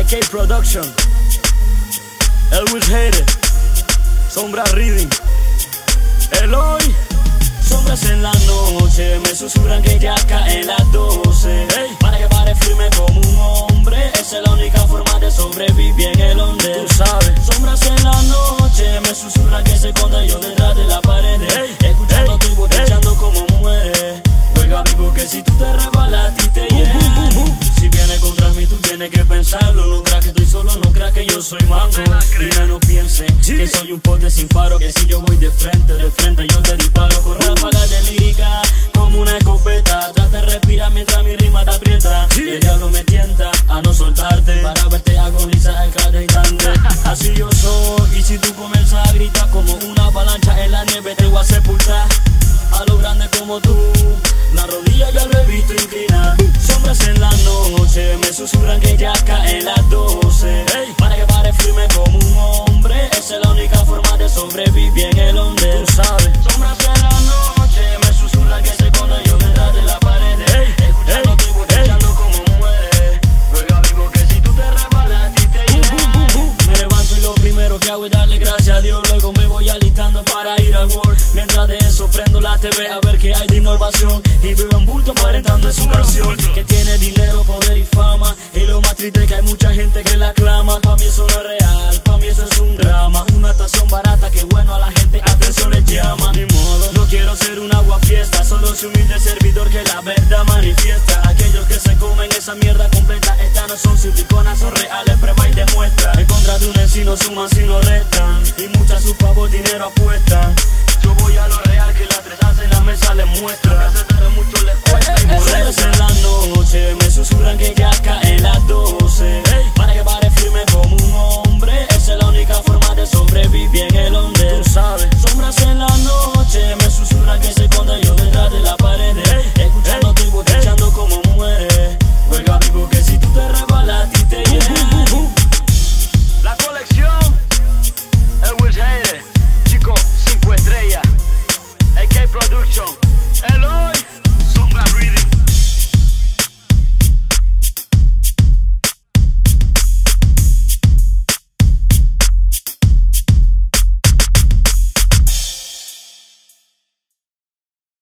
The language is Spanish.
AK Production, Elvis Hater, Sombra Reading, Eloy. Sombras en la noche me susurran que ya caen las 12. Hey. Para que pare firme como un hombre, esa es la única forma de sobrevivir en el onde. Tú sabes. Sombras en la noche me susurran que se esconda yo detrás de la pared. Hey. Escuchando tu voz, echando como muere. Juega vivo que si tú te resbalas a ti te llena. Si vienes contra mí tú tienes que pensarlo. No creas que estoy solo, no creas que yo soy mango. Y no piensen que soy un pote sin faro, que si yo voy de frente yo te disparo. Con ráfagas de lírica como una escopeta. Trata de respirar mientras mi rima te aprieta. Y el diablo me tienta a no soltarte, para verte agonizar en cada instante. Así yo soy, y si tú comienzas a gritar como una avalancha en la nieve te voy a sepultar. A lo grande como tú, la rodilla ya lo he visto inclinar. Sombras en la noche me susurran que ya caen las 12. Hey. Para que pare firme como un hombre, esa es la única forma de sobrevivir en el onde. Tú sabes. Sombras en la noche me susurran que se esconda yo detrás de la pared. Hey. Escuchando tu voz, echando como muere. Juega vivo que si tú te resbalas a ti te llena. Me levanto y lo primero que hago es darle gracias a Dios. Luego me voy alistando para ir al work. Mientras de eso prendo la TV a ver qué hay de innovación. Y veo un bulto aparentando en su canción que tiene dinero, poder y fama. Y lo más triste es que hay mucha gente que la aclama. Pa' mí eso no es real, pa' mí eso es un drama. Una estación barata que bueno a la gente atención les llama. Ni modo, no quiero ser un aguafiesta, solo soy humilde servidor que la verdad manifiesta. Aquellos que se comen esa mierda completa, estas no son siliconas, son reales, prueba y demuestra. En contra de un encino suman si no restan, y muchas a su favor dinero apuestan. Yo voy a lo real que las tres hacen, la mesa les muestra. Mucho les cuesta y en la noche me susurran que ya caen